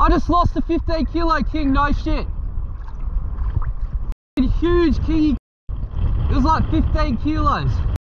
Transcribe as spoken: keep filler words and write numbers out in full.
I just lost a fifteen kilo king, no shit. Huge kingy. It was like fifteen kilos.